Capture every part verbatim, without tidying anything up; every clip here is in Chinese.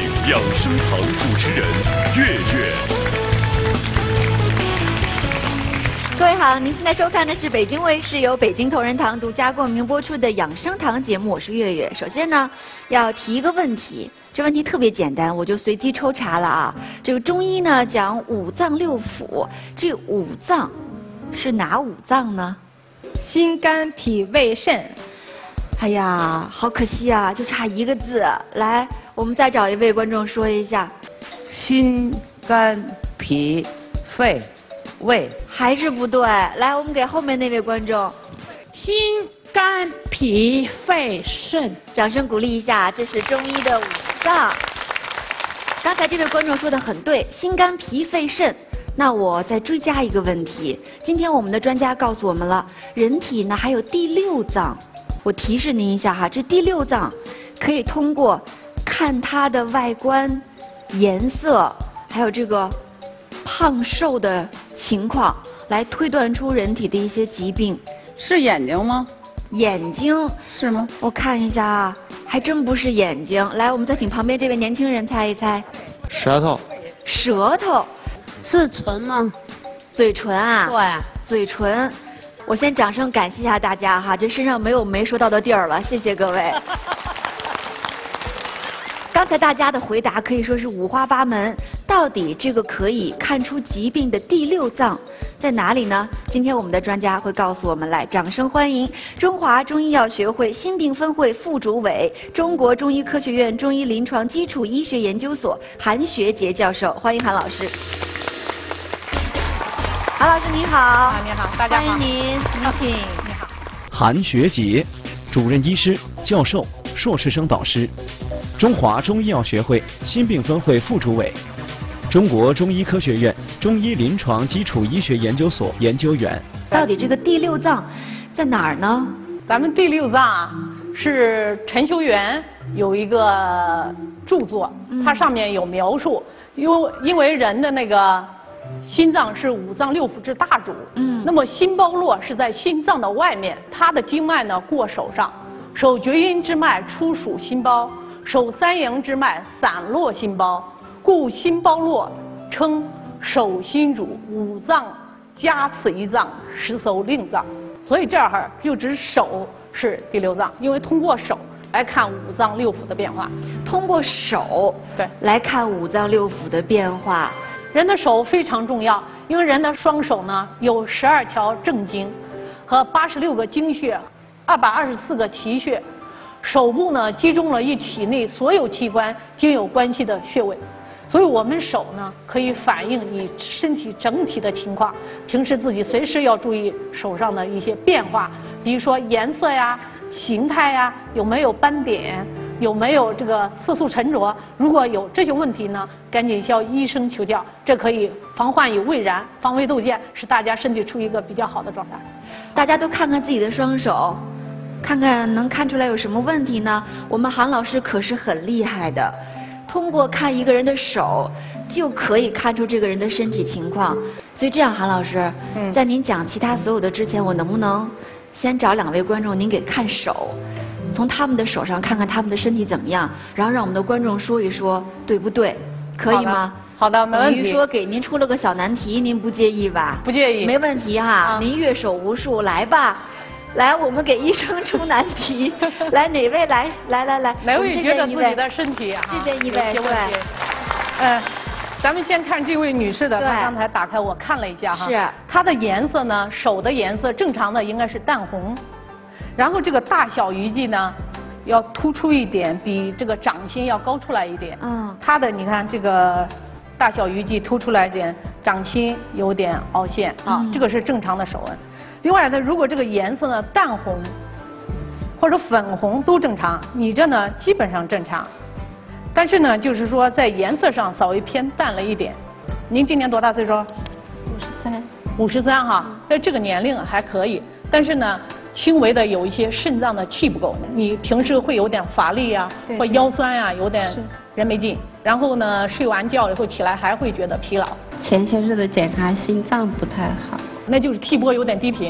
养生堂主持人月月。 各位好，您现在收看的是北京卫视由北京同仁堂独家冠名播出的养生堂节目，我是月月。首先呢，要提一个问题，这问题特别简单，我就随机抽查了啊。这个中医呢讲五脏六腑，这五脏是哪五脏呢？ 心、肝、脾、胃、肾。 哎呀，好可惜啊，就差一个字。来，我们再找一位观众说一下。 心、肝、脾、肺、胃。 还是不对。来，我们给后面那位观众。 心、肝、脾、肺、肾。 掌声鼓励一下，这是中医的五脏。刚才这位观众说的很对，心、肝、脾、肺、肾。那我再追加一个问题，今天我们的专家告诉我们了，人体呢还有第六脏。我提示您一下哈，这第六脏可以通过看它的外观、颜色，还有这个胖瘦的情况，来推断出人体的一些疾病。 是眼睛吗？ 眼睛是吗？ 我看一下啊，还真不是眼睛。来，我们再请旁边这位年轻人猜一猜。 舌头。 舌头。 是唇吗？ 嘴唇啊。 对。 嘴唇。我先掌声感谢一下大家哈，这身上没有没说到的地儿了，谢谢各位。刚才大家的回答可以说是五花八门，到底这个可以看出疾病的第六脏在哪里呢？今天我们的专家会告诉我们，来，掌声欢迎中华中医药学会心病分会副主委、中国中医科学院中医临床基础医学研究所韩学杰教授，欢迎韩老师。韩老师你好。 啊，你好，大家好。 欢迎您，您请。 你好。 韩学杰，主任医师、教授、硕士生导师，中华中医药学会心病分会副主委，中国中医科学院中医临床基础医学研究所研究员。 到底这个第六脏在哪儿呢？ 咱们第六脏是陈修元有一个著作，它上面有描述，因为因为人的那个心脏是五脏六腑之大主，嗯，那么心包络是在心脏的外面，它的经脉呢过手上，手厥阴之脉出属心包，手三阳之脉散落心包，故心包络称手心主，五脏加此一脏，实搜令脏。所以这儿就指手是第六脏，因为通过手来看五脏六腑的变化。 通过手对来看五脏六腑的变化。 人的手非常重要，因为人的双手呢有十二条正经，和八十六个经穴，二百二十四个奇穴。手部呢集中了与体内所有器官均有关系的穴位，所以我们手呢可以反映你身体整体的情况。平时自己随时要注意手上的一些变化，比如说颜色呀、形态呀，有没有斑点。有没有这个色素沉着？如果有这些问题呢，赶紧向医生求教，这可以防患于未然，防微杜渐，使大家身体处于一个比较好的状态。 大家都看看自己的双手，看看能看出来有什么问题呢？我们韩老师可是很厉害的，通过看一个人的手，就可以看出这个人的身体情况。所以这样，韩老师，嗯、在您讲其他所有的之前，我能不能先找两位观众，您给看手？从他们的手上看看他们的身体怎么样，然后让我们的观众说一说，对不对？可以吗？ 好的，好的，没问题。 等于说给您出了个小难题，您不介意吧？ 不介意， 没问题哈。啊、您阅手无数，来吧，来，我们给医生出难题。来，哪位来？来来来， 哪位觉得自己的身体啊？ 这边一位，对。 呃，咱们先看这位女士的，她刚才打开我看了一下哈， 是她的颜色呢，手的颜色正常的应该是淡红。然后这个大小鱼际呢，要突出一点，比这个掌心要高出来一点。嗯，它的你看这个大小鱼际突出来一点，掌心有点凹陷啊，嗯、这个是正常的手纹。另外呢，如果这个颜色呢淡红或者粉红都正常，你这呢基本上正常。但是呢，就是说在颜色上稍微偏淡了一点。您今年多大岁数？ 五十三。 五十三哈，在这个年龄还可以，但是呢。轻微的有一些肾脏的气不够，你平时会有点乏力呀、啊，或腰酸呀、啊，有点人没劲。然后呢，睡完觉以后起来还会觉得疲劳。 前些日子检查心脏不太好， 那就是 T 波有点低频。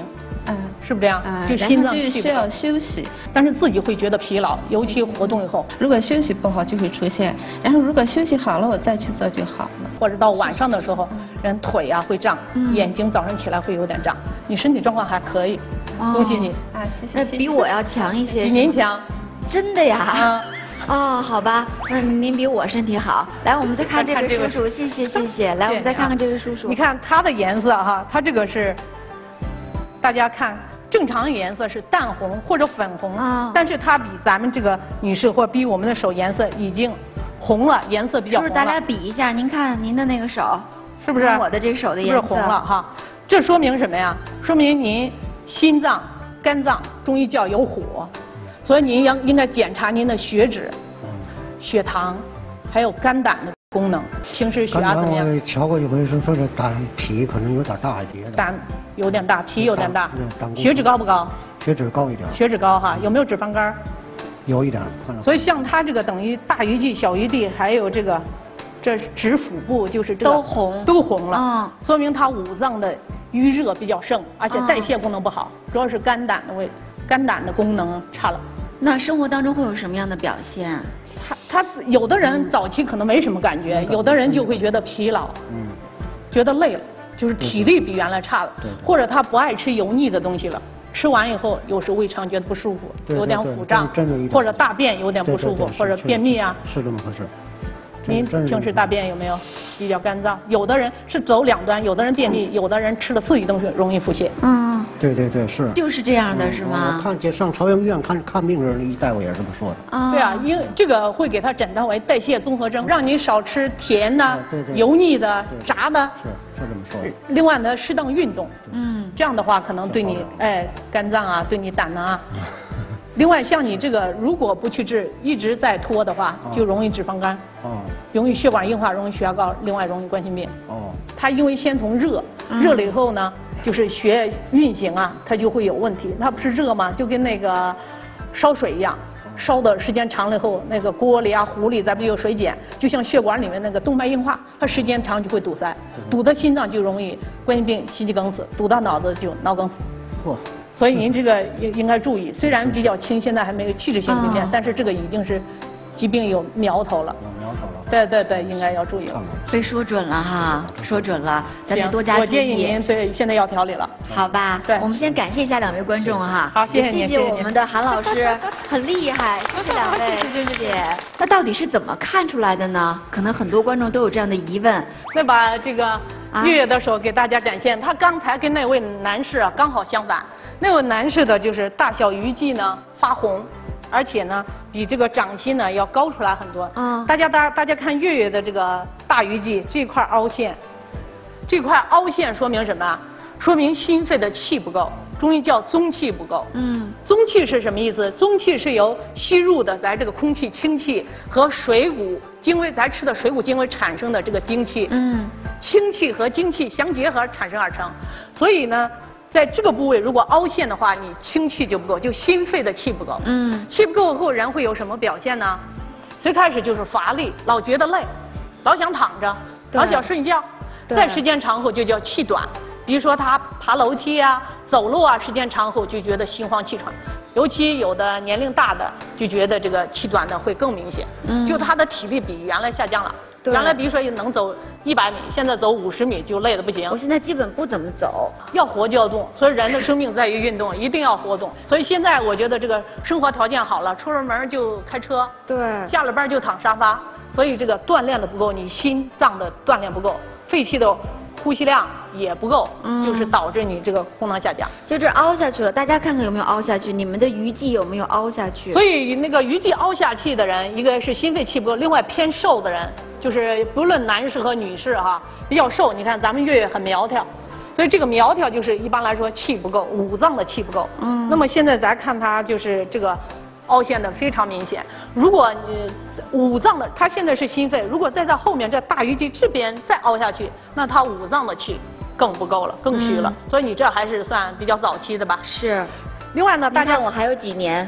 嗯是不是这样？ 嗯， 就心然后就需要脏气不够， 休息。 但是自己会觉得疲劳，尤其活动以后， 如果休息不好就会出现，然后如果休息好了我再去做就好了。 或者到晚上的时候，人腿啊会胀， 嗯眼睛早上起来会有点胀。你身体状况还可以，恭喜你， 啊，谢谢。 那谢谢比我要强一些。 比您强。 真的呀？ 啊， 哦，好吧，那您比我身体好。来，我们再看这看这个位叔叔，谢谢谢谢。来，我们再看看这位叔叔。 你看它的颜色哈，它这个是，大家看正常颜色是淡红或者粉红， 啊但是它比咱们这个女士或者比我们的手颜色已经红了，颜色比较红了。 叔叔，咱俩比一下，您看您的那个手， 是不是？ 跟我的这手的是不颜色是红了哈？这说明什么呀？说明您心脏、肝脏中医叫有火，所以您要应该检查您的血脂、血糖，还有肝胆的功能。平时血刚才压怎么样？ 我瞧过一回，是说这胆脾可能有点大一点， 胆有点大，脾有点大嗯胆固醇血脂高不高？ 血脂高一点， 血脂高哈，有没有脂肪肝？ 有一点。看着所以像他这个等于大鱼际、小鱼地，还有这个，这指腹部就是这个都红都红了， 嗯说明他五脏的淤热比较盛，而且代谢功能不好，主要是肝胆的位，肝胆的功能差了。 那生活当中会有什么样的表现啊？ 他他有的人早期可能没什么感觉，有的人就会觉得疲劳， 嗯， 觉得累了，就是体力比原来差了， 对对或者他不爱吃油腻的东西了。吃完以后，有时胃肠觉得不舒服， 对对有点对腹胀真真有一点或者大便有点不舒服， 对对对或者是便秘啊。 是这么回事。真您真是平时大便有没有比较干燥？有的人是走两端，有的人便秘，有的人吃了刺激东西容易腹泻。 嗯， 对对对是。 就是这样的，是我吗？ 看见上朝阳医院看看病人，一大夫也是这么说的。 啊对啊，因为这个会给他诊断为代谢综合征，让你少吃甜的啊对、对油腻的、 对炸的。 是是这么说的。 另外呢，适当运动， 嗯， 这样的话可能对你哎肝脏啊，对你胆囊啊。另外，像你这个如果不去治，一直在拖的话，就容易脂肪肝， 哦容易血管硬化，容易血压高，另外容易冠心病。 哦它因为先从热，热了以后呢，就是血液运行啊，它就会有问题。它不是热吗？就跟那个烧水一样，烧的时间长了以后，那个锅里啊、壶里咱不就有水碱，就像血管里面那个动脉硬化，它时间长就会堵塞，堵到心脏就容易冠心病、心肌梗死，堵到脑子就脑梗死。 嚯， 所以您这个应应该注意，虽然比较轻，现在还没有器质性病变， 哦但是这个已经是疾病有苗头了。 有苗头了。 对对对，应该要注意了。 看看。 被说准了哈，说准了，咱得行多加注我建议意。 您对现在要调理了。 好吧， 对我们先感谢一下两位观众哈， 好谢谢也谢您谢谢您我们的韩老师，很厉害，谢谢两位，谢谢谢谢。那到底是怎么看出来的呢？可能很多观众都有这样的疑问。 那把这个月月的手给大家展现，他刚才跟那位男士啊刚好相反，那位男士的就是大小鱼际呢发红，而且呢比这个掌心呢要高出来很多。 嗯大家大大家看月月的这个大鱼际这块凹陷，这块凹陷说明什么啊？说明心肺的气不够，中医叫宗气不够。 嗯， 宗气是什么意思？宗气是由吸入的咱这个空气氢气和水谷精微，咱吃的水谷精微产生的这个精气， 嗯， 氢气和精气相结合产生而成。所以呢，在这个部位如果凹陷的话，你氢气就不够，就心肺的气不够。 嗯， 气不够后，人会有什么表现呢？最开始就是乏力，老觉得累，老想躺着， 对老想睡觉。 对再时间长后就叫气短，比如说他爬楼梯啊、走路啊，时间长后就觉得心慌气喘。尤其有的年龄大的就觉得这个气短的会更明显， 嗯就他的体力比原来下降了。 对原来比如说能走一百米，现在走五十米就累得不行我。现在基本不怎么走。 要活就要动，所以人的生命在于运动，一定要活动。所以现在我觉得这个生活条件好了，出了门就开车， 对， 下了班就躺沙发，所以这个锻炼的不够，你心脏的锻炼不够，肺气的呼吸量也不够，就是导致你这个功能下降。 就这凹下去了，大家看看有没有凹下去？你们的鱼际有没有凹下去？ 所以那个鱼际凹下气的人，一个是心肺气不够，另外偏瘦的人，就是不论男士和女士哈，比较瘦。你看咱们月月很苗条，所以这个苗条就是一般来说气不够，五脏的气不够。嗯。那么现在咱看它就是这个凹陷的非常明显。如果你五脏的，它现在是心肺，如果再在后面这大鱼际这边再凹下去，那它五脏的气更不够了，更虚了。所以你这还是算比较早期的吧。 是。 另外呢，大家大家我还有几年，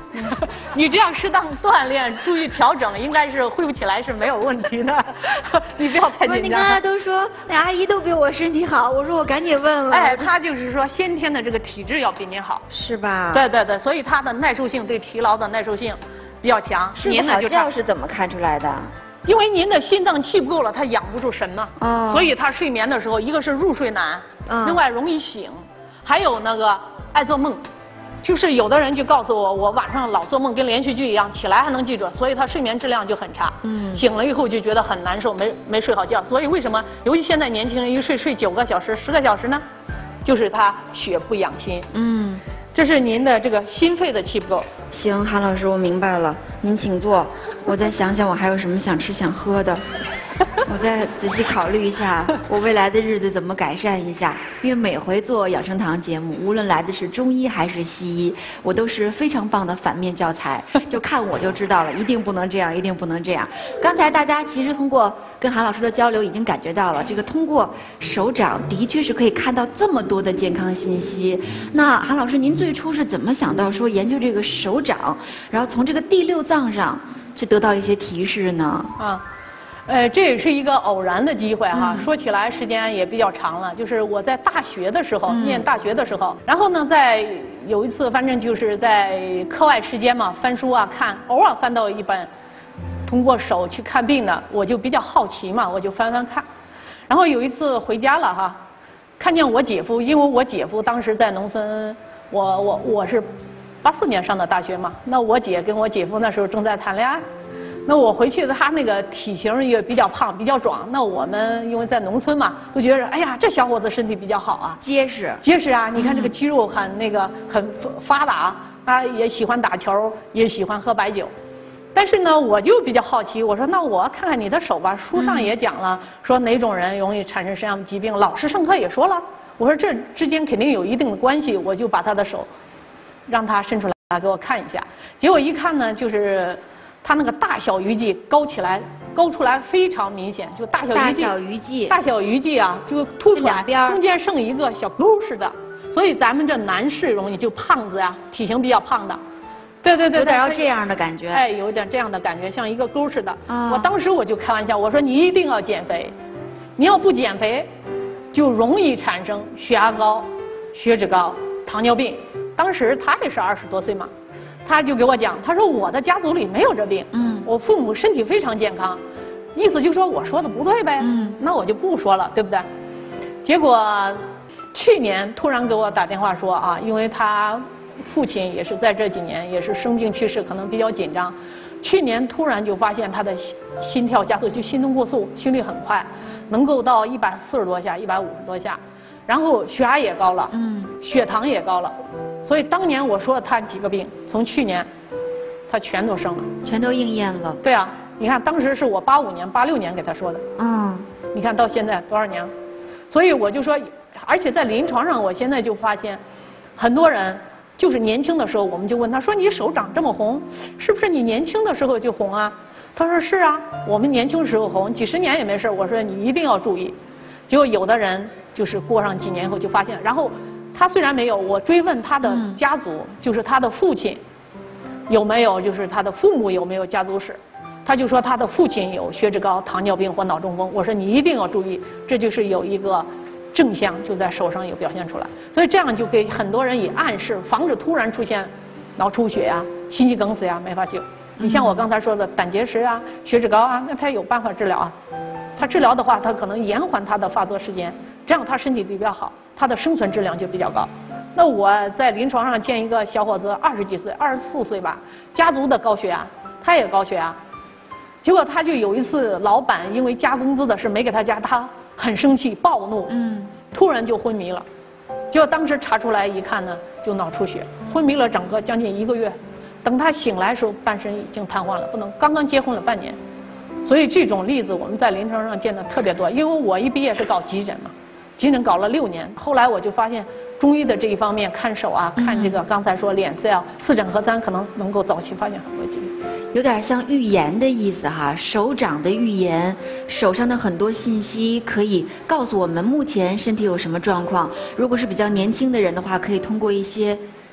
你这样适当锻炼，注意调整，应该是恢复起来是没有问题的。你不要太不是， 紧张。 你刚才都说那阿姨都比我身体好，我说我赶紧问问。 哎，她就是说先天的这个体质要比您好， 是吧？ 对对对，所以她的耐受性对疲劳的耐受性比较强。 睡不好您呢就差觉是怎么看出来的？ 因为您的心脏气不够了，它养不住神嘛， 哦所以他睡眠的时候，一个是入睡难， 嗯另外容易醒，还有那个爱做梦，就是有的人就告诉我，我晚上老做梦跟连续剧一样，起来还能记住，所以他睡眠质量就很差， 嗯醒了以后就觉得很难受，没没睡好觉，所以为什么尤其现在年轻人一睡睡九个小时、十个小时呢？就是他血不养心， 嗯， 这是您的这个心肺的气不够。 行，韩老师，我明白了，您请坐，我再想想我还有什么想吃想喝的。我再仔细考虑一下，我未来的日子怎么改善一下。因为每回做养生堂节目，无论来的是中医还是西医，我都是非常棒的反面教材。就看我就知道了，一定不能这样，一定不能这样。刚才大家其实通过跟韩老师的交流，已经感觉到了，这个通过手掌的确是可以看到这么多的健康信息。那韩老师，您最初是怎么想到说研究这个手掌，然后从这个第六脏上去得到一些提示呢？ 啊。呃，这也是一个偶然的机会哈。 嗯说起来时间也比较长了，就是我在大学的时候， 嗯念大学的时候，然后呢，在有一次，反正就是在课外时间嘛，翻书啊看，偶尔翻到一本通过手去看病的，我就比较好奇嘛，我就翻翻看。然后有一次回家了哈，看见我姐夫，因为我姐夫当时在农村，我我我是八四年上的大学嘛，那我姐跟我姐夫那时候正在谈恋爱。那我回去，他那个体型也比较胖，比较壮。那我们因为在农村嘛，都觉得哎呀，这小伙子身体比较好啊， 结实。 结实啊！你看这个肌肉很那个很发达，他也喜欢打球，也喜欢喝白酒。但是呢，我就比较好奇，我说那我看看你的手吧。书上也讲了，说哪种人容易产生什么样的疾病，老师上课也说了。我说这之间肯定有一定的关系，我就把他的手让他伸出来给我看一下。结果一看呢，就是他那个大小鱼际高起来，高出来非常明显，就大小鱼际， 大小鱼际， 大小鱼际啊，就凸出来两，边儿中间剩一个小沟似的。所以咱们这男士容易就胖子呀，体型比较胖的，对对对，他有点要这样的感觉。 哎，有点这样的感觉，像一个沟似的。 啊我当时我就开玩笑，我说你一定要减肥，你要不减肥，就容易产生血压高、血脂高、糖尿病。当时他也是二十多岁嘛，他就给我讲，他说我的家族里没有这病， 嗯我父母身体非常健康，意思就说我说的不对呗， 嗯那我就不说了，对不对？结果去年突然给我打电话说啊，因为他父亲也是在这几年也是生病去世，可能比较紧张。去年突然就发现他的心心跳加速，就心动过速，心率很快，能够到一百四十多下、一百五十多下，然后血压也高了， 嗯， 血糖也高了。所以当年我说的他几个病，从去年他全都生了。 全都应验了。 对啊，你看当时是我八五年、八六年给他说的， 嗯， 你看到现在多少年了？所以我就说，而且在临床上，我现在就发现，很多人就是年轻的时候，我们就问他说：“你手长这么红，是不是你年轻的时候就红啊？”他说：“是啊，我们年轻时候红，几十年也没事。”我说：“你一定要注意。”结果有的人就是过上几年以后就发现，然后他虽然没有，我追问他的家族，就是他的父亲有没有，就是他的父母有没有家族史。他就说他的父亲有血脂高、糖尿病或脑中风。我说你一定要注意，这就是有一个正向就在手上有表现出来，所以这样就给很多人以暗示，防止突然出现脑出血呀、心肌梗死呀没法救。你像我刚才说的胆结石啊、血脂高啊，那他有办法治疗啊。他治疗的话，他可能延缓他的发作时间，这样他身体比较好，他的生存质量就比较高。那我在临床上见一个小伙子，二十几岁，二十四岁吧，家族的高血压，他也高血压。结果他就有一次，老板因为加工资的事没给他加，他很生气，暴怒， 嗯， 突然就昏迷了。结果当时查出来一看呢，就脑出血，昏迷了整个将近一个月。等他醒来的时候，半身已经瘫痪了，不能刚刚结婚了半年。所以这种例子我们在临床上见的特别多。因为我一毕业是搞急诊嘛，急诊搞了六年，后来我就发现中医的这一方面看手啊，看这个刚才说脸色啊，四诊合三可能能够早期发现很多疾病。 有点像预言的意思哈，手掌的预言，手上的很多信息可以告诉我们目前身体有什么状况。如果是比较年轻的人的话，可以通过一些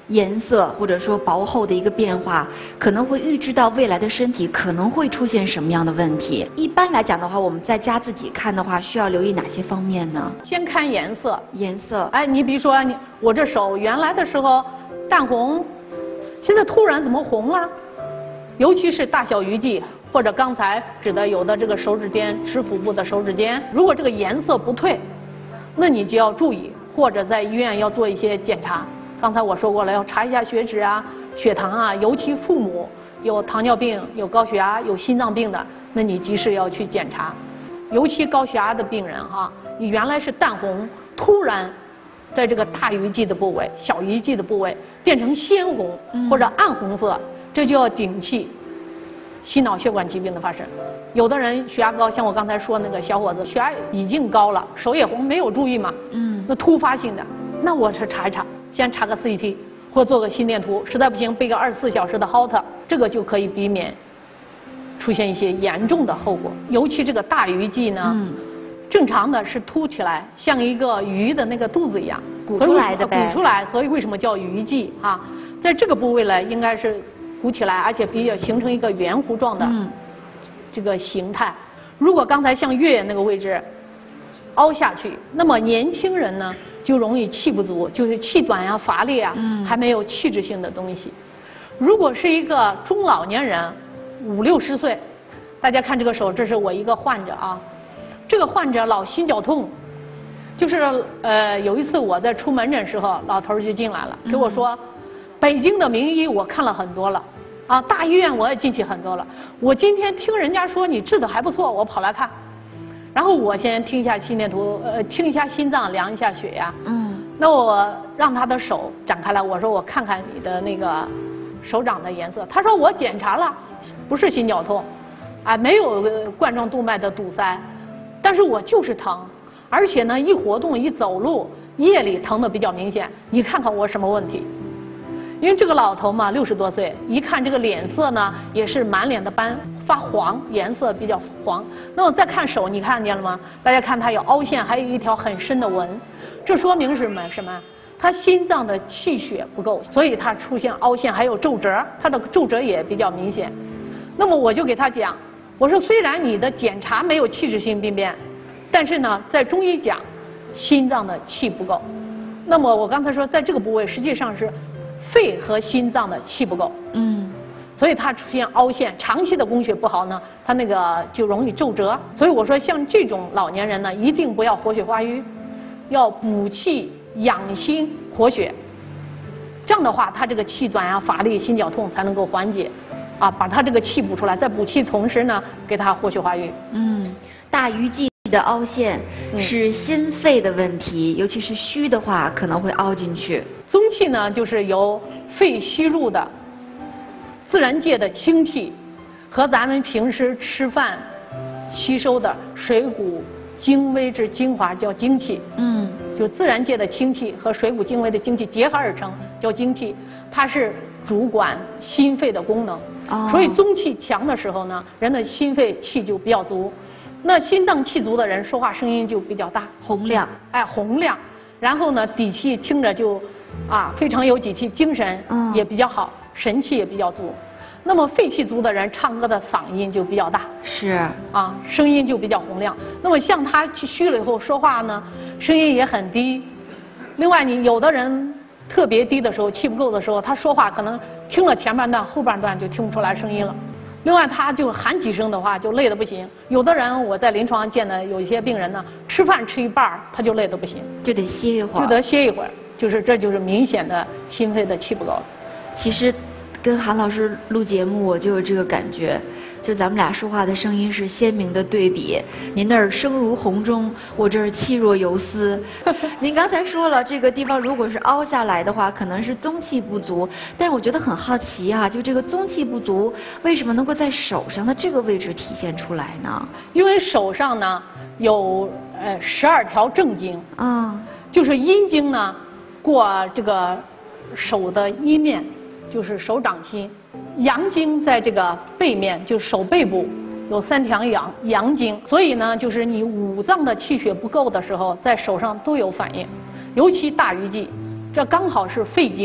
颜色或者说薄厚的一个变化，可能会预知到未来的身体可能会出现什么样的问题。一般来讲的话，我们在家自己看的话，需要留意哪些方面呢？ 先看颜色， 颜色。 哎，你比如说你我这手原来的时候淡红，现在突然怎么红了？尤其是大小鱼际，或者刚才指的有的这个手指尖、指腹部的手指尖，如果这个颜色不退，那你就要注意，或者在医院要做一些检查。刚才我说过了，要查一下血脂啊、血糖啊，尤其父母有糖尿病、有高血压、有心脏病的，那你及时要去检查。尤其高血压的病人哈，你原来是淡红，突然在这个大鱼际的部位、小鱼际的部位变成鲜红或者暗红色，这就要顶气心脑血管疾病的发生。有的人血压高，像我刚才说那个小伙子，血压已经高了，手也红，没有注意嘛，嗯，那突发性的，那我是查一查。先查个 C T 或做个心电图，实在不行备个二十四小时的 Holter， 这个就可以避免出现一些严重的后果。尤其这个大鱼际呢，嗯、正常的是凸起来，像一个鱼的那个肚子一样鼓出来的呗， 鼓出来，所以为什么叫鱼际啊？在这个部位呢，应该是鼓起来，而且比较形成一个圆弧状的这个形态。嗯、如果刚才像月月那个位置凹下去，那么年轻人呢？就容易气不足，就是气短呀、乏力啊，嗯、还没有气质性的东西。如果是一个中老年人，五六十岁，大家看这个手，这是我一个患者啊，这个患者老心绞痛，就是呃有一次我在出门诊时候，老头儿就进来了，给我说，嗯、北京的名医我看了很多了，啊，大医院我也进去很多了，我今天听人家说你治的还不错，我跑来看。然后我先听一下心电图，呃，听一下心脏，量一下血压。嗯。那我让他的手展开来，我说我看看你的那个手掌的颜色。他说我检查了，不是心绞痛，啊，没有冠状动脉的堵塞，但是我就是疼，而且呢，一活动一走路，夜里疼的比较明显。你看看我什么问题？因为这个老头嘛，六十多岁，一看这个脸色呢，也是满脸的斑，发黄，颜色比较黄。那我再看手，你看见了吗？大家看他有凹陷，还有一条很深的纹，这说明是什么？什么？他心脏的气血不够，所以他出现凹陷，还有皱褶，他的皱褶也比较明显。那么我就给他讲，我说虽然你的检查没有器质性病变，但是呢，在中医讲，心脏的气不够。那么我刚才说，在这个部位实际上是肺和心脏的气不够，嗯，所以它出现凹陷，长期的供血不好呢，它那个就容易皱褶。所以我说，像这种老年人呢，一定不要活血化瘀，要补气养心活血。这样的话，他这个气短呀、乏力、心绞痛才能够缓解，啊，把他这个气补出来，在补气同时呢，给他活血化瘀。 嗯，大鱼际的凹陷是心肺的问题，尤其是虚的话，可能会凹进去。 宗气呢，就是由肺吸入的自然界的清气，和咱们平时吃饭吸收的水谷精微之精华叫精气。嗯，就自然界的清气和水谷精微的精气结合而成，叫精气。它是主管心肺的功能。哦，所以宗气强的时候呢，人的心肺气就比较足。那心脏气足的人，说话声音就比较大， 洪亮。 哎，洪亮。然后呢，底气听着就。啊，非常有底气，精神也比较好，嗯、神气也比较足。那么肺气足的人，唱歌的嗓音就比较大， 是啊，声音就比较洪亮。那么像他虚了以后说话呢，声音也很低。另外，你有的人特别低的时候，气不够的时候，他说话可能听了前半段，后半段就听不出来声音了。另外，他就喊几声的话，就累得不行。有的人我在临床上见的有一些病人呢，吃饭吃一半他就累得不行， 就得歇一会儿， 就得歇一会儿。就是这就是明显的心肺的气不够了。 其实，跟韩老师录节目，我就有这个感觉，就咱们俩说话的声音是鲜明的对比。您那儿声如洪钟，我这儿气若游丝。您刚才说了，这个地方如果是凹下来的话，可能是宗气不足。但是我觉得很好奇啊，就这个宗气不足，为什么能够在手上的这个位置体现出来呢？ 因为手上呢有呃十二条正经，嗯，就是阴经呢。过这个手的一面，就是手掌心；阳经在这个背面，就是手背部有三条阳阳经。所以呢，就是你五脏的气血不够的时候，在手上都有反应。尤其大鱼际，这刚好是肺经，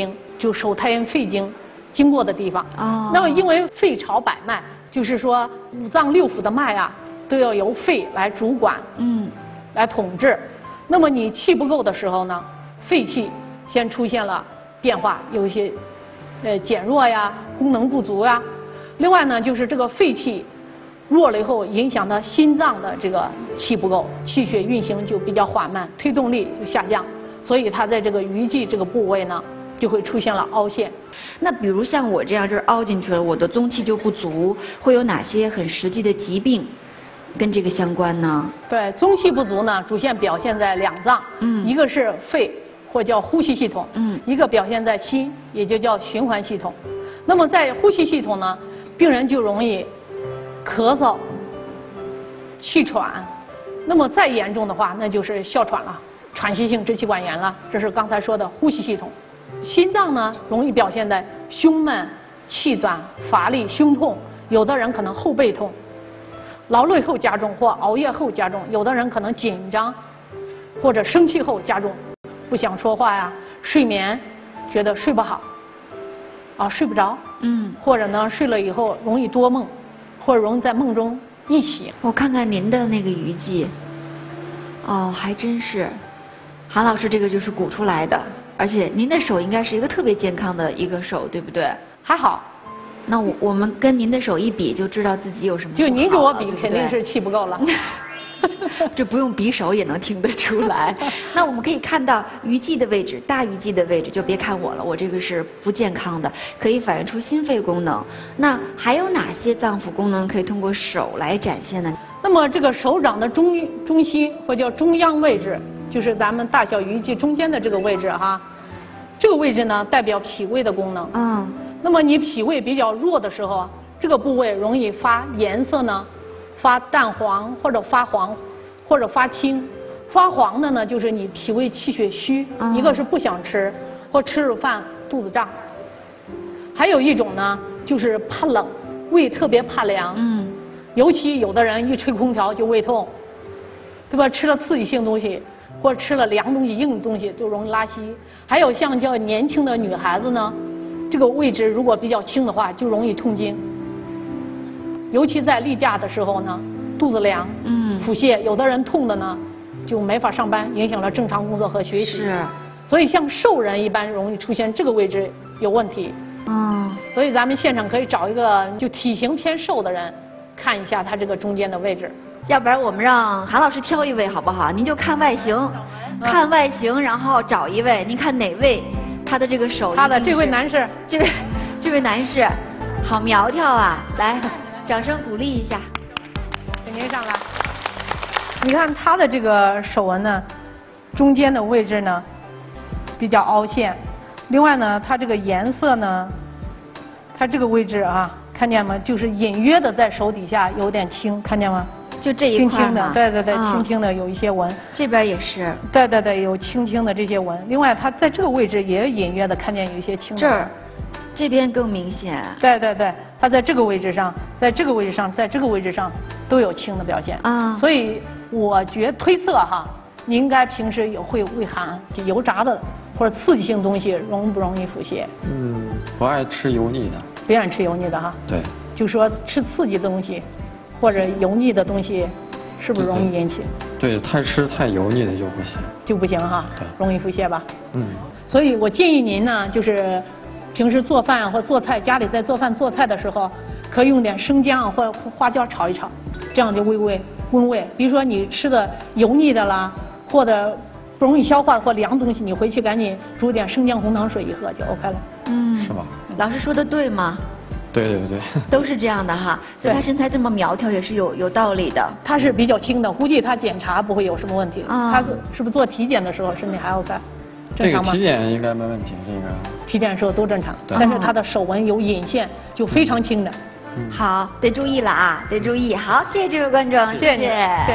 就手太阴肺经经过的地方。 哦那么因为肺朝百脉，就是说五脏六腑的脉啊，都要由肺来主管， 嗯， 来统治。那么你气不够的时候呢，肺气先出现了变化，有一些呃减弱呀，功能不足呀。另外呢，就是这个肺气弱了以后，影响到心脏的这个气不够，气血运行就比较缓慢，推动力就下降，所以它在这个鱼际这个部位呢，就会出现了凹陷。 那比如像我这样这儿凹进去了，我的宗气就不足，会有哪些很实际的疾病跟这个相关呢？ 对，宗气不足呢，主线表现在两脏， 嗯一个是肺或叫呼吸系统， 嗯一个表现在心，也就叫循环系统。那么在呼吸系统呢，病人就容易咳嗽、气喘，那么再严重的话，那就是哮喘了，喘息性支气管炎了。这是刚才说的呼吸系统。心脏呢，容易表现在胸闷、气短、乏力、胸痛，有的人可能后背痛，劳累后加重或熬夜后加重，有的人可能紧张或者生气后加重，不想说话呀，睡眠觉得睡不好，啊睡不着， 嗯， 或者呢睡了以后容易多梦，或者容易在梦中易醒。 我看看您的那个鱼际，哦，还真是，韩老师这个就是鼓出来的，而且您的手应该是一个特别健康的一个手，对不对？ 还好， 那我我们跟您的手一比，就知道自己有什么不好就了。 您给我比， 对不对肯定是气不够了。 这不用比手也能听得出来。那我们可以看到鱼际的位置，大鱼际的位置，就别看我了，我这个是不健康的，可以反映出心肺功能。那还有哪些脏腑功能可以通过手来展现呢？ 那么这个手掌的中中心或叫中央位置，就是咱们大小鱼际中间的这个位置哈。这个位置呢，代表脾胃的功能。 嗯， 那么你脾胃比较弱的时候，这个部位容易发颜色呢，发淡黄或者发黄，或者发青。发黄的呢，就是你脾胃气血虚， 嗯一个是不想吃，或吃了饭肚子胀。还有一种呢，就是怕冷，胃特别怕凉。 嗯， 尤其有的人一吹空调就胃痛，对吧？吃了刺激性东西，或者吃了凉东西、硬东西，就容易拉稀。还有像叫年轻的女孩子呢，这个位置如果比较轻的话，就容易痛经。尤其在例假的时候呢，肚子凉， 嗯腹泻，有的人痛的呢，就没法上班，影响了正常工作和学习。 是， 所以像瘦人一般容易出现这个位置有问题。 嗯， 所以咱们现场可以找一个就体型偏瘦的人，看一下他这个中间的位置。 要不然我们让韩老师挑一位好不好？您就看外形，看外形，然后找一位，您看哪位，他的这个手， 他的这位男士， 这位这位男士，好苗条啊！来，掌声鼓励一下。 请您上来。你看他的这个手纹呢，中间的位置呢比较凹陷，另外呢，它这个颜色呢，它这个位置啊，看见吗？就是隐约的在手底下有点青，看见吗？ 就这一轻轻的块嘛， 对对对， 啊轻轻的有一些纹。 这边也是， 对对对，有轻轻的这些纹。另外，它在这个位置也隐约的看见有一些青的纹。 这儿，这边更明显。 对对对，它在这个位置上，在这个位置上，在这个位置上都有青的表现。 啊所以我觉推测哈，你应该平时有会胃寒，就油炸的或者刺激性东西容不容易腹泻？ 嗯，不爱吃油腻的。 别爱吃油腻的哈。 对。 就说吃刺激的东西，或者油腻的东西，是不是容易引起？ 对，太吃太油腻的就不行。 就不行哈。 对。 容易腹泻吧？ 嗯。 所以我建议您呢，就是平时做饭或做菜，家里在做饭做菜的时候，可以用点生姜或花椒炒一炒，这样就微微温胃。比如说你吃的油腻的啦，或者不容易消化或凉东西，你回去赶紧煮点生姜红糖水一喝就 OK 了。 嗯， 是吧？ 老师说的对吗？ 对对对。 都是这样的哈，所以他身材这么苗条也是有有道理的。 他是比较轻的，估计他检查不会有什么问题。 啊他是不是做体检的时候身体还 OK？正常吗？ 这个体检应该没问题，这个。 体检的时候都正常， 对但是他的手纹有隐线，就非常轻的。 好，得注意了啊，得注意。好，谢谢这位观众， 谢谢你， 谢谢谢。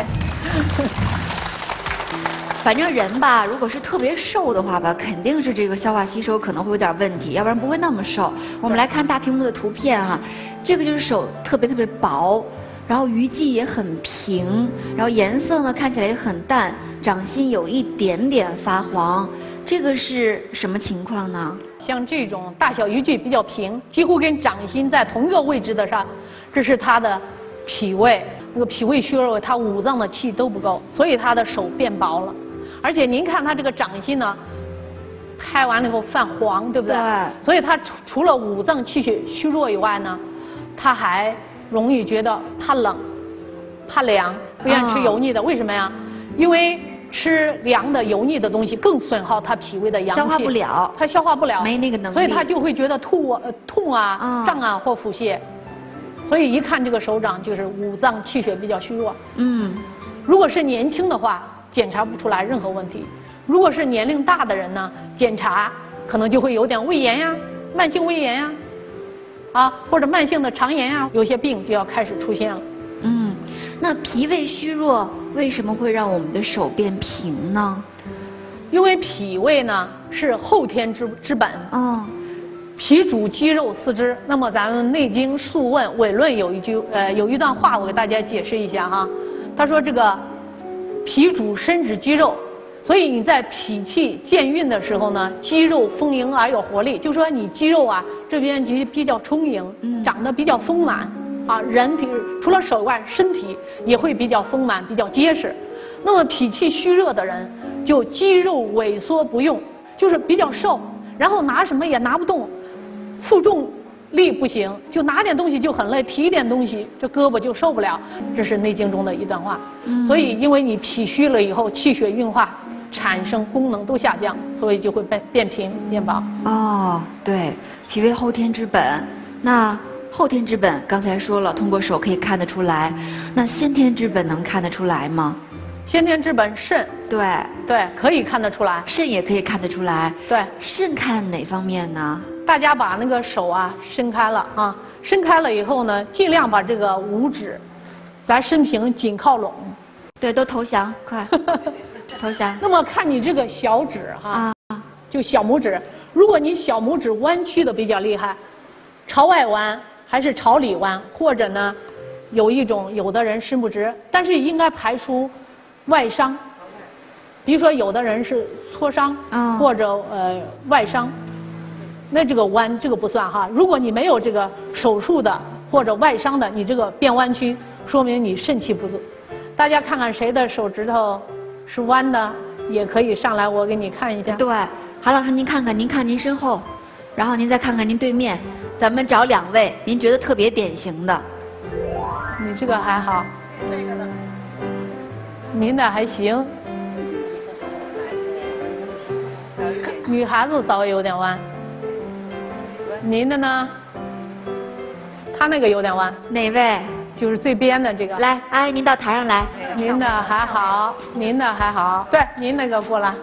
反正人吧，如果是特别瘦的话吧，肯定是这个消化吸收可能会有点问题，要不然不会那么瘦。我们来看大屏幕的图片哈、这个就是手特别特别薄，然后鱼际也很平，然后颜色呢看起来也很淡，掌心有一点点发黄，这个是什么情况呢？ 像这种大小依距比较平，几乎跟掌心在同一个位置的上，这是他的脾胃。那个脾胃虚弱，他五脏的气都不够，所以他的手变薄了。而且您看他这个掌心呢，拍完了以后泛黄，对不对？ 对。 所以他除除了五脏气血虚弱以外呢，他还容易觉得怕冷、怕凉，不愿意吃油腻的。为什么呀？因为吃凉的油腻的东西更损耗他脾胃的阳气， 消化不了， 他消化不了， 没那个能力， 所以他就会觉得吐啊、痛啊、 嗯胀啊或腹泻。所以一看这个手掌就是五脏气血比较虚弱。 嗯， 如果是年轻的话，检查不出来任何问题；如果是年龄大的人呢，检查可能就会有点胃炎呀、慢性胃炎呀，啊或者慢性的肠炎呀，有些病就要开始出现了。 嗯，那脾胃虚弱为什么会让我们的手变平呢？ 因为脾胃呢是后天之之本。 嗯。 脾主肌肉四肢，那么咱们《内经·素问·纬论》有一句，呃，有一段话，我给大家解释一下哈。他说这个脾主身指肌肉，所以你在脾气健运的时候呢，肌肉丰盈而有活力，就说你肌肉啊这边就比较充盈， 嗯、 长得比较丰满啊，人体除了手外，身体也会比较丰满，比较结实。那么脾气虚弱的人，就肌肉萎缩不用，就是比较瘦，然后拿什么也拿不动。负重力不行，就拿点东西就很累，提一点东西这胳膊就受不了。这是《内经》中的一段话。嗯、所以，因为你脾虚了以后，气血运化产生功能都下降，所以就会变变平变薄。 哦，对，脾胃后天之本。那后天之本刚才说了，通过手可以看得出来。那先天之本能看得出来吗？ 先天之本肾。 对对，可以看得出来。 肾也可以看得出来。 对， 肾看哪方面呢？ 大家把那个手啊伸开了啊，伸开了以后呢，尽量把这个五指，咱伸平紧靠拢。 对，都投降，快，投降。 那么看你这个小指哈，啊、就小拇指，如果你小拇指弯曲的比较厉害，朝外弯还是朝里弯，或者呢，有一种有的人伸不直，但是应该排除外伤，比如说有的人是挫伤， 啊、 或者呃外伤。那这个弯这个不算哈，如果你没有这个手术的或者外伤的，你这个变弯曲，说明你肾气不足。大家看看谁的手指头是弯的，也可以上来，我给你看一下。 对，韩老师您看看，您看您身后，然后您再看看您对面，咱们找两位您觉得特别典型的。 你这个还好，这个呢？您的还行，女孩子稍微有点弯。您的呢？他那个有点弯。 哪位？ 就是最边的这个。 来，阿姨您到台上来。 您的还好，您的还好。对，您那个过来。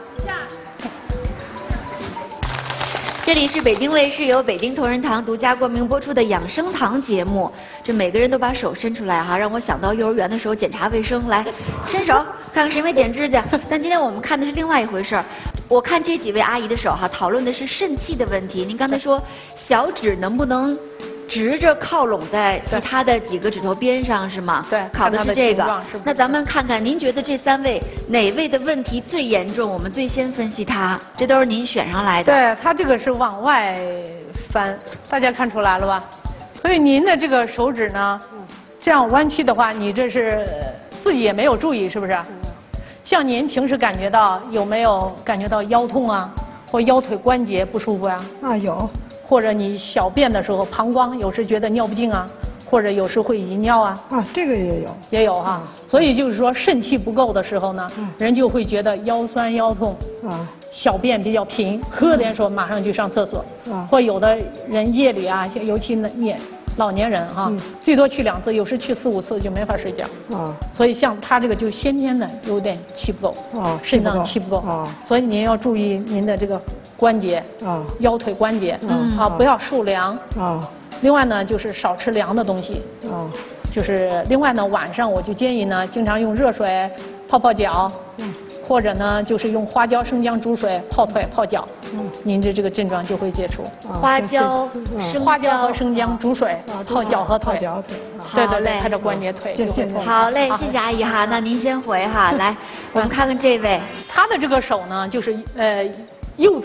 这里是北京卫视由北京同仁堂独家冠名播出的养生堂节目。这每个人都把手伸出来哈，让我想到幼儿园的时候检查卫生。来，伸手看看谁没剪指甲。但今天我们看的是另外一回事儿。我看这几位阿姨的手哈，讨论的是肾气的问题。您刚才说小指能不能直着靠拢在其他的几个指头边上是吗？ 对， 考的是这个。 是那咱们看看，您觉得这三位哪位的问题最严重？我们最先分析他，这都是您选上来的。 对，他这个是往外翻，大家看出来了吧？所以您的这个手指呢，这样弯曲的话，你这是自己也没有注意，是不是？像您平时感觉到有没有感觉到腰痛啊，或腰腿关节不舒服呀？ 啊，有。 或者你小便的时候膀胱有时觉得尿不尽啊，或者有时会遗尿啊。 啊，这个也有。 也有哈。所以就是说肾气不够的时候呢，人就会觉得腰酸腰痛。啊。小便比较频，喝点水马上就上厕所。啊。或有的人夜里啊，尤其年老年人哈，最多去两次，有时去四五次就没法睡觉。啊。所以像他这个就先天的有点气不够。啊。肾脏气不够。啊。所以您要注意您的这个关节。啊。腰腿关节。嗯。啊，不要受凉。啊。另外呢，就是少吃凉的东西。啊。就是另外呢，晚上我就建议呢，经常用热水泡泡脚。嗯。或者呢，就是用花椒、生姜煮水泡腿、泡脚，嗯，您的这个症状就会解除。 花椒、 花椒和生姜煮水泡脚和腿，对对对，它这关节腿就会痛。 好嘞，谢谢阿姨哈，那您先回哈，来，我们看看这位， 他的这个手呢，就是呃右侧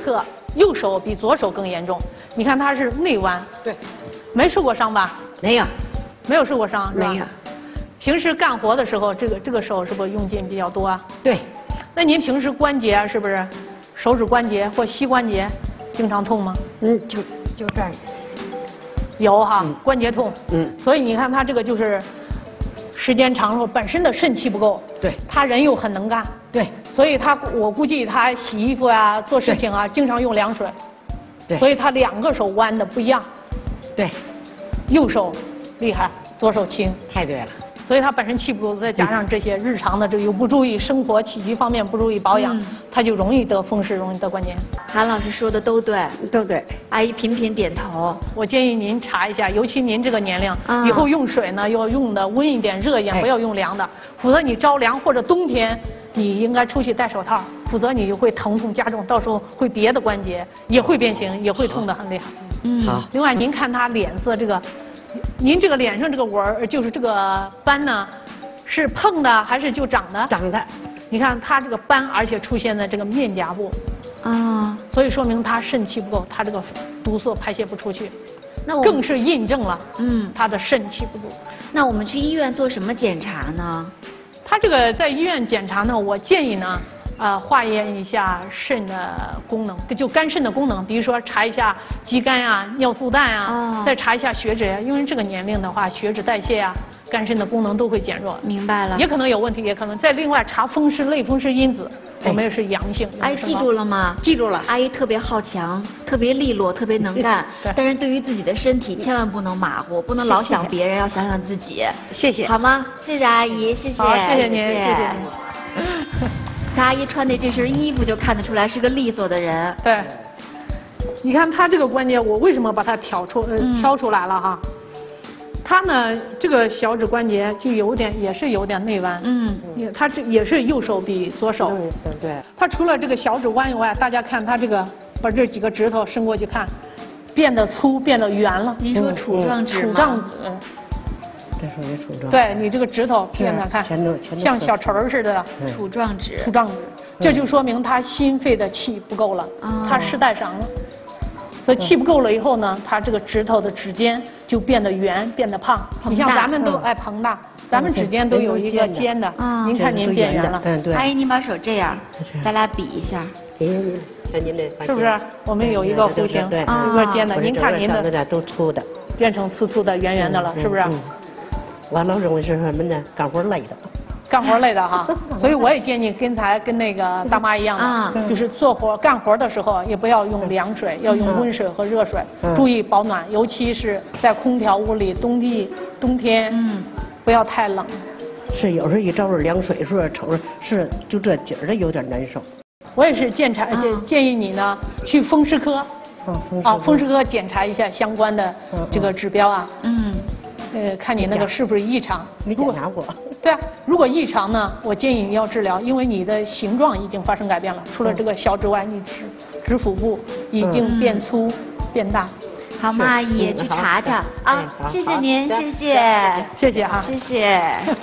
右手比左手更严重。你看他是内弯， 对， 没受过伤吧？ 没有， 没有受过伤，是吧？ 没有。 平时干活的时候，这个这个手是不是用劲比较多啊？ 对。 那您平时关节啊，是不是手指关节或膝关节经常痛吗？ 嗯，就就这儿。 有哈， 嗯、 关节痛。嗯。所以你看他这个就是时间长了，本身的肾气不够。 对。 他人又很能干。 对。 所以他我估计他洗衣服啊、做事情啊，经常用凉水。 对。 所以他两个手弯的不一样。 对。 右手厉害，左手轻。 太对了。 所以他本身气不够，再加上这些日常的这个又不注意生活起居方面不注意保养，嗯、他就容易得风湿，容易得关节。 韩老师说的都对， 都对。 阿姨频频点头。 我建议您查一下，尤其您这个年龄，啊、以后用水呢要用的温一点、热一点，哎、不要用凉的，否则你着凉或者冬天你应该出去戴手套，否则你就会疼痛加重，到时候会别的关节也会变形，也会痛得很厉害。 嗯。 好。 另外，您看他脸色这个。您这个脸上这个纹儿，就是这个斑呢，是碰的还是就长的？ 长的。 你看它这个斑，而且出现在这个面颊部，啊，所以说明他肾气不够，他这个毒素排泄不出去，那我更是印证了，嗯，他的肾气不足。 那我们去医院做什么检查呢？ 他这个在医院检查呢，我建议呢。呃，化验一下肾的功能，就肝肾的功能，比如说查一下肌酐啊、尿素氮啊，哦、再查一下血脂啊，因为这个年龄的话，血脂代谢啊、肝肾的功能都会减弱。 明白了。 也可能有问题，也可能再另外查风湿、类风湿因子，有没有是阳性？ 阿姨记住了吗？ 记住了。 阿姨特别好强，特别利落，特别能干，但是对于自己的身体千万不能马虎，不能老想别人，要想想自己。 谢谢。 好吗？谢谢阿姨，谢谢。 好，谢谢您，谢谢您。 他阿姨穿的这身衣服就看得出来是个利索的人。 对，你看他这个关节，我为什么把它挑出呃、嗯、挑出来了哈？他呢，这个小指关节就有点也是有点内弯。嗯，他这也是右手比左手。 嗯，对。 他除了这个小指弯以外，大家看他这个把这几个指头伸过去看，变得粗，变得圆了。 您说杵状指吗？ 杵状指。 这属于杵状。 对你这个指头变得看，像小锤儿似的。 杵状指。 杵状指，这就说明他心肺的气不够了，他失代偿了。所以气不够了以后呢，他这个指头的指尖就变得圆，变得胖。你像咱们都爱膨大，咱们指尖都有一个尖的。您看您变圆了。 阿姨，您把手这样，咱俩比一下。 看您这， 是不是？我们有一个弧形，一个尖的。您看您的都粗的， 变成粗粗的、圆圆的了，是不是？ 我老认为是什么呢？干活累的， 干活累的哈，所以我也建议跟才跟那个大妈一样的，啊、就是做活干活的时候也不要用凉水，要用温水和热水，嗯、注意保暖，尤其是在空调屋里，冬季冬天，嗯，不要太冷。 是有时候一照着凉水说瞅着是就这劲儿的有点难受。 我也是建查建建议你呢去风湿科，啊风湿科检查一下相关的这个指标啊，嗯。呃，看你那个是不是异常？ 没检查过。 对啊，如果异常呢，我建议你要治疗，因为你的形状已经发生改变了。除了这个小指外，你指指腹部已经变粗、嗯、变大。 好吗，阿姨，去查查啊！谢谢您，谢谢， 谢谢哈， 谢谢。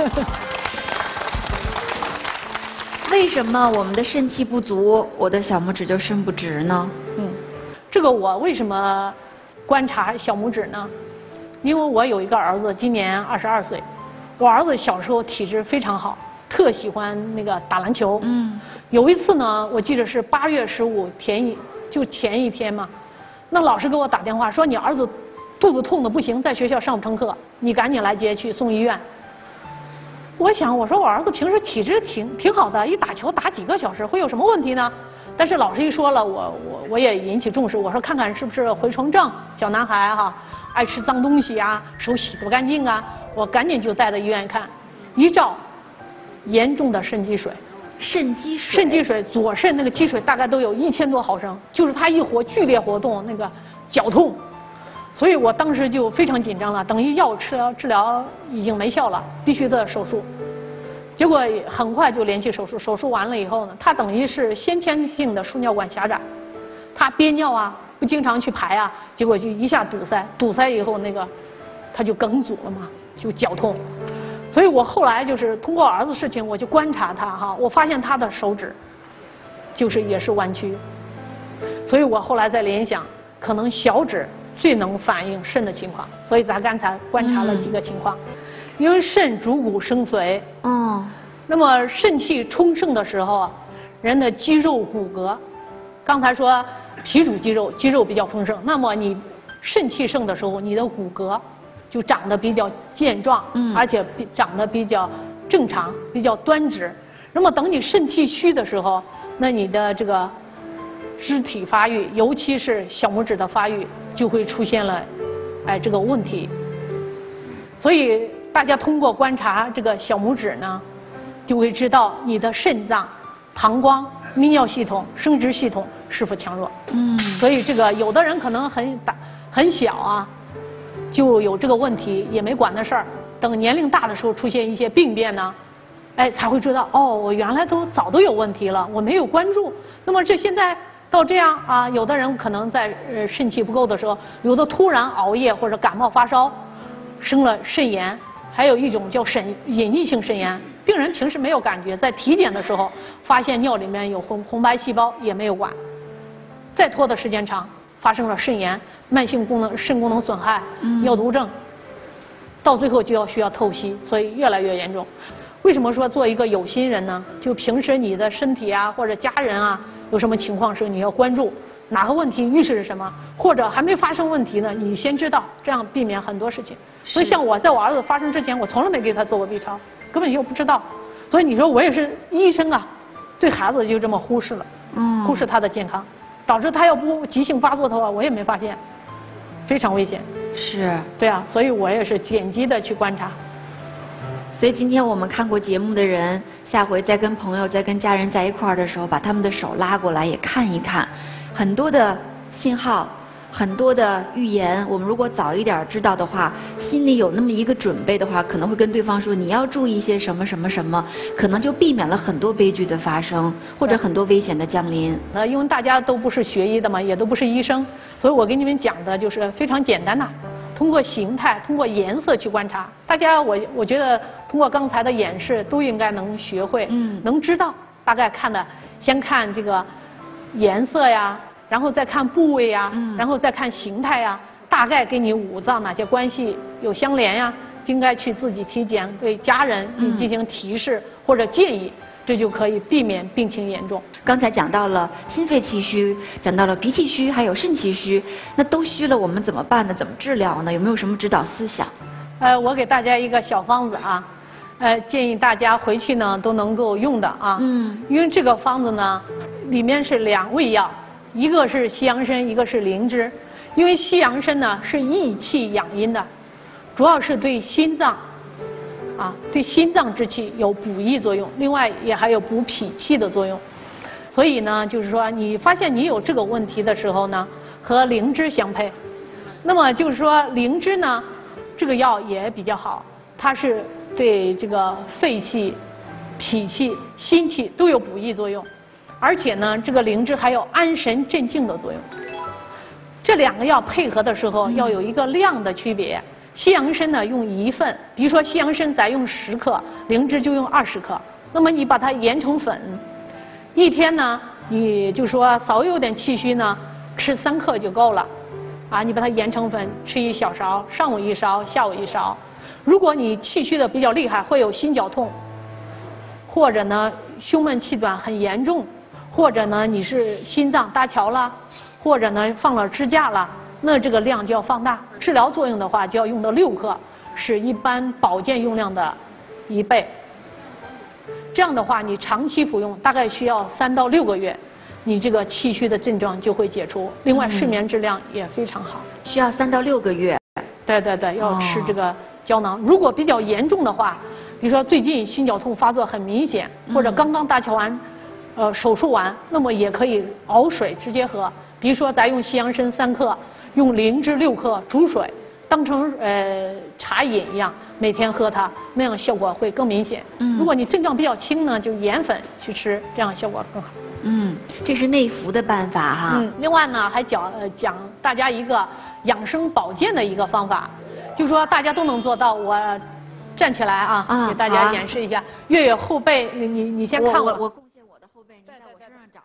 为什么我们的肾气不足，我的小拇指就伸不直呢？ 嗯，这个我为什么观察小拇指呢？因为我有一个儿子，今年二十二岁。我儿子小时候体质非常好，特喜欢那个打篮球。嗯。有一次呢，我记得是八月十五前一就前一天嘛，那老师给我打电话说你儿子肚子痛的不行，在学校上不成课，你赶紧来接去送医院。我想，我说我儿子平时体质挺挺好的，一打球打几个小时，会有什么问题呢？但是老师一说了，我我我也引起重视，我说看看是不是蛔虫症，小男孩哈。爱吃脏东西啊，手洗不干净啊，我赶紧就带到医院看，一照，严重的肾积水。 肾积水。 肾积水，左肾那个积水大概都有一千多毫升，就是他一活剧烈活动那个绞痛，所以我当时就非常紧张了，等于药物治疗治疗已经没效了，必须得手术。结果很快就联系手术，手术完了以后呢，他等于是先天性的输尿管狭窄，他憋尿啊。不经常去排啊，结果就一下堵塞，堵塞以后那个，他就梗阻了嘛，就绞痛。所以我后来就是通过儿子事情，我就观察他哈，我发现他的手指，就是也是弯曲， 所以我后来在联想，可能小指最能反映肾的情况。所以咱刚才观察了几个情况，嗯、因为肾主骨生髓， 嗯， 那么肾气充盛的时候，人的肌肉骨骼，刚才说脾主肌肉，肌肉比较丰盛，那么你肾气盛的时候，你的骨骼就长得比较健壮，嗯，而且比长得比较正常，比较端直。那么等你肾气虚的时候，那你的这个肢体发育，尤其是小拇指的发育，就会出现了，哎，这个问题。所以大家通过观察这个小拇指呢，就会知道你的肾脏、膀胱、泌尿系统、生殖系统是否强弱。嗯，所以这个有的人可能很大很小啊，就有这个问题，也没管那事儿。等年龄大的时候出现一些病变呢，哎，才会知道哦，我原来都早都有问题了，我没有关注。那么这现在到这样啊，有的人可能在呃肾气不够的时候，有的突然熬夜或者感冒发烧，生了肾炎，还有一种叫肾隐匿性肾炎。病人平时没有感觉，在体检的时候发现尿里面有红红白细胞，也没有管。再拖的时间长，发生了肾炎、慢性功能肾功能损害、尿毒症，到最后就要需要透析，所以越来越严重。为什么说做一个有心人呢？就平时你的身体啊，或者家人啊，有什么情况时你要关注，哪个问题预示是什么，或者还没发生问题呢，你先知道，这样避免很多事情。所以像我在我儿子发生之前，我从来没给他做过 B 超，根本就不知道。所以你说我也是医生啊，对孩子就这么忽视了，嗯，忽视他的健康，导致他要不急性发作的话，我也没发现，非常危险。 是， 对啊，所以我也是点击的去观察。 所以今天我们看过节目的人，下回再跟朋友、再跟家人在一块儿的时候，把他们的手拉过来也看一看，很多的信号，很多的预言，我们如果早一点知道的话，心里有那么一个准备的话，可能会跟对方说你要注意一些什么什么什么，可能就避免了很多悲剧的发生，或者很多危险的降临。 那因为大家都不是学医的嘛，也都不是医生，所以我给你们讲的就是非常简单呐。通过形态、通过颜色去观察，大家我我觉得通过刚才的演示都应该能学会，嗯，能知道大概看的，先看这个颜色呀，然后再看部位呀，嗯，然后再看形态呀，大概跟你五脏哪些关系有相连呀，应该去自己体检，对家人进行提示或者建议。这就可以避免病情严重。 刚才讲到了心肺气虚，讲到了脾气虚，还有肾气虚，那都虚了，我们怎么办呢？怎么治疗呢？有没有什么指导思想？ 呃，我给大家一个小方子啊，呃，建议大家回去呢都能够用的啊。嗯。因为这个方子呢，里面是两味药，一个是西洋参，一个是灵芝。因为西洋参呢是益气养阴的，主要是对心脏。啊，对心脏之气有补益作用，另外也还有补脾气的作用。所以呢，就是说你发现你有这个问题的时候呢，和灵芝相配。那么就是说灵芝呢，这个药也比较好，它是对这个肺气、脾气、心气都有补益作用，而且呢，这个灵芝还有安神镇静的作用。这两个药配合的时候要有一个量的区别。西洋参呢用一份，比如说西洋参咱用十克，灵芝就用二十克。那么你把它研成粉，一天呢，你就说稍有点气虚呢，吃三克就够了。啊，你把它研成粉，吃一小勺，上午一勺，下午一勺。如果你气虚的比较厉害，会有心绞痛，或者呢胸闷气短很严重，或者呢你是心脏搭桥了，或者呢放了支架了。那这个量就要放大，治疗作用的话就要用到六克，是一般保健用量的一倍。这样的话，你长期服用，大概需要三到六个月，你这个气虚的症状就会解除。另外，睡眠质量也非常好。 需要三到六个月。 对对对，要吃这个胶囊。如果比较严重的话，比如说最近心绞痛发作很明显，或者刚刚搭桥完，呃，手术完，那么也可以熬水直接喝。比如说，咱用西洋参三克。用灵芝六克煮水，当成呃茶饮一样，每天喝它，那样效果会更明显。嗯，如果你症状比较轻呢，就盐粉去吃，这样效果更好。 嗯，这是内服的办法哈。 嗯，另外呢，还讲呃讲大家一个养生保健的一个方法，就说大家都能做到。我站起来啊，啊给大家演示一下。月月后背，你你你先看我。 我我贡献我的后背，你在我身上找吧。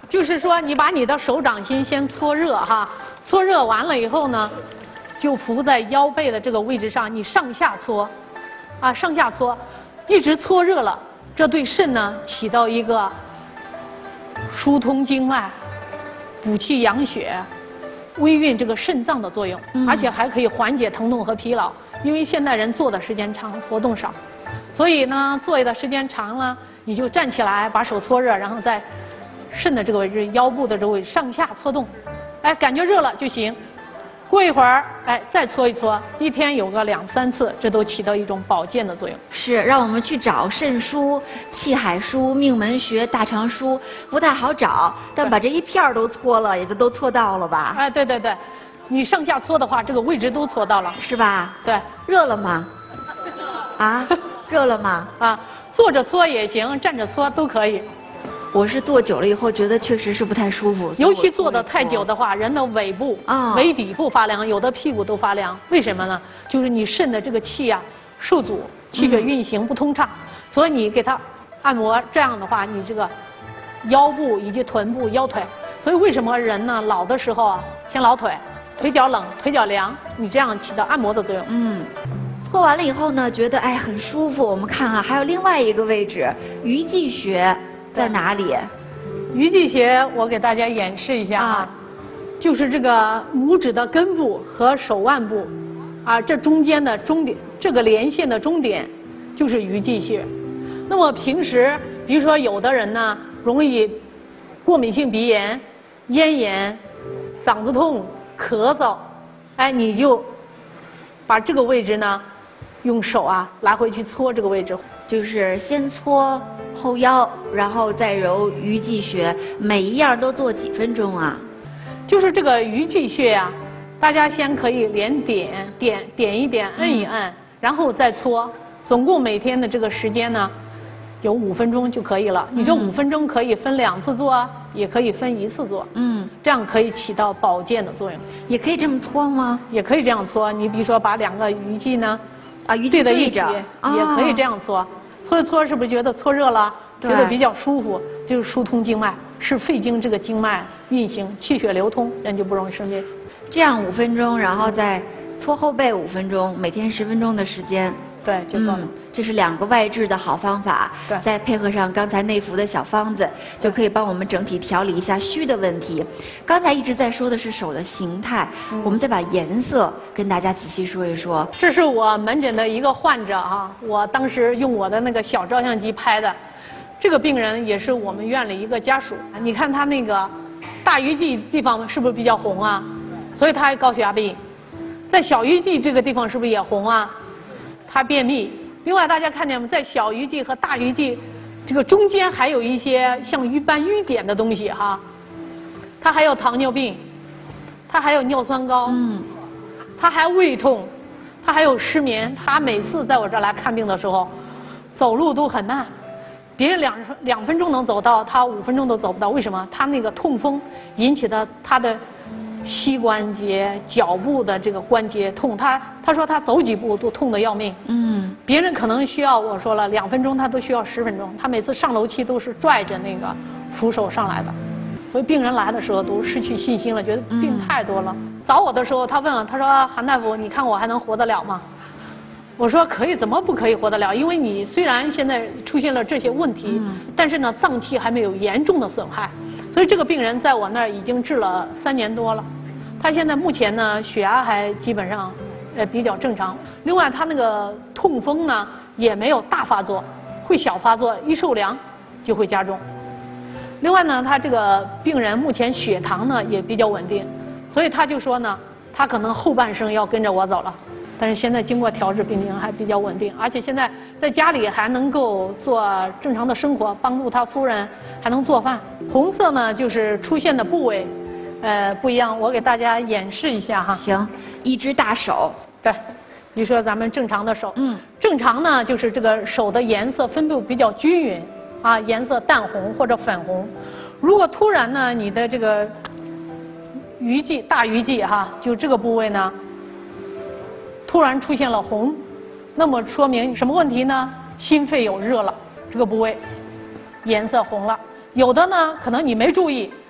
就是说你把你的手掌心先搓热哈，搓热完了以后呢，就扶在腰背的这个位置上，你上下搓，啊上下搓，一直搓热了，这对肾呢起到一个疏通经脉、补气养血、微运这个肾脏的作用， 嗯、 而且还可以缓解疼痛和疲劳。因为现代人坐的时间长，活动少，所以呢坐的时间长了，你就站起来，把手搓热，然后在肾的这个位置、腰部的这个位置上下搓动，哎，感觉热了就行。过一会儿，哎，再搓一搓，一天有个两三次，这都起到一种保健的作用。 是，让我们去找肾腧、气海腧、命门穴、大肠腧，不太好找，但把这一片儿都搓了，也就都搓到了吧？ 哎，对对对，你上下搓的话，这个位置都搓到了， 是吧？ 对， 热了吗？啊，热了吗？ 啊，坐着搓也行，站着搓都可以。 我是坐久了以后，觉得确实是不太舒服。 尤其坐的太久的话，人的尾部、 啊、 尾底部发凉，有的屁股都发凉。为什么呢？就是你肾的这个气啊受阻，气血运行不通畅，嗯、所以你给它按摩，这样的话，你这个腰部以及臀部、腰腿，所以为什么人呢老的时候啊，先老腿，腿脚冷、腿脚凉，你这样起到按摩的作用。 嗯。搓完了以后呢，觉得哎很舒服。我们看啊，还有另外一个位置，鱼际穴。在哪里？ 鱼际穴，我给大家演示一下啊，就是这个拇指的根部和手腕部，啊，这中间的中点，这个连线的中点就是鱼际穴。那么平时，比如说有的人呢，容易过敏性鼻炎、咽炎、嗓子痛、咳嗽，哎，你就把这个位置呢，用手啊来回去搓这个位置， 就是先搓后腰，然后再揉鱼际穴，每一样都做几分钟啊？ 就是这个鱼际穴呀、啊，大家先可以连点点点一点，摁一摁，嗯、然后再搓。总共每天的这个时间呢，有五分钟就可以了。嗯、你这五分钟可以分两次做，也可以分一次做。嗯，这样可以起到保健的作用。 也可以这么搓吗？ 也可以这样搓。你比如说把两个鱼际呢， 啊，鱼际对在一起， 啊、 也可以这样搓。搓一搓，是不是觉得搓热了，觉得比较舒服？就是疏通经脉，是肺经这个经脉运行，气血流通，人就不容易生病。 这样五分钟，然后再搓后背五分钟，每天十分钟的时间， 对，就够了。嗯， 这是两个外治的好方法， 对， 再配合上刚才内服的小方子，就可以帮我们整体调理一下虚的问题。刚才一直在说的是手的形态，嗯、我们再把颜色跟大家仔细说一说。 这是我门诊的一个患者啊，我当时用我的那个小照相机拍的。这个病人也是我们院里一个家属，你看他那个大鱼际地方是不是比较红啊？所以他还高血压病。在小鱼际这个地方是不是也红啊？他便秘。另外，大家看见没？在小鱼际和大鱼际这个中间还有一些像瘀斑瘀点的东西哈。他还有糖尿病，他还有尿酸高，嗯，他还胃痛，他还有失眠。他每次在我这儿来看病的时候，走路都很慢，别人两两分钟能走到，他五分钟都走不到。为什么？他那个痛风引起的他的膝关节、脚部的这个关节痛，他他说他走几步都痛得要命。嗯，别人可能需要我说了两分钟，他都需要十分钟。他每次上楼梯都是拽着那个扶手上来的，所以病人来的时候都失去信心了，觉得病太多了。嗯、找我的时候，他问我，他说韩大夫，你看我还能活得了吗？我说可以，怎么不可以活得了？因为你虽然现在出现了这些问题，嗯、但是呢，脏器还没有严重的损害。所以这个病人在我那儿已经治了三年多了，他现在目前呢血压还基本上呃比较正常。另外他那个痛风呢也没有大发作，会小发作，一受凉就会加重。另外呢他这个病人目前血糖呢也比较稳定，所以他就说呢他可能后半生要跟着我走了。但是现在经过调治，病情还比较稳定，而且现在在家里还能够做正常的生活，帮助他夫人还能做饭。红色呢，就是出现的部位，呃，不一样。我给大家演示一下哈。 行，一只大手。 对，比如说咱们正常的手，嗯，正常呢就是这个手的颜色分布比较均匀，啊，颜色淡红或者粉红。如果突然呢，你的这个鱼际大鱼际哈，就这个部位呢。突然出现了红，那么说明什么问题呢？心肺有热了，这个部位颜色红了。有的呢，可能你没注意，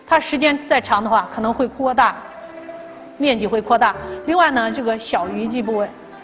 它时间再长的话，可能会扩大，面积会扩大。另外呢，这个小鱼际部位